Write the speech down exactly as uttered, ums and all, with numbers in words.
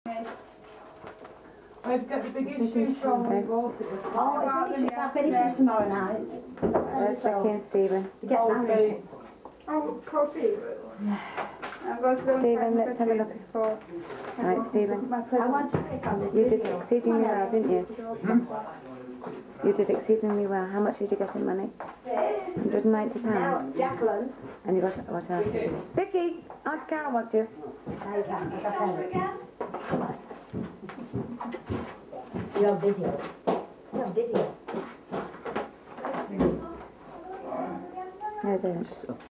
Where'd you get the big issue from when we bought it? Oh, it's finished. I'll finish it tomorrow night. That's Becky and Stephen. You get married. Oh, coffee. I'm going to go Stephen, let's have a look. Right, Stephen. I want to take on this You did video. exceedingly well, didn't you? You did exceedingly well. How much did you get in money? one hundred and ninety pounds. Now, Jacqueline. And you got what else? Vicky, Aunt Carol wants you. You're on video. You're on video. There's it.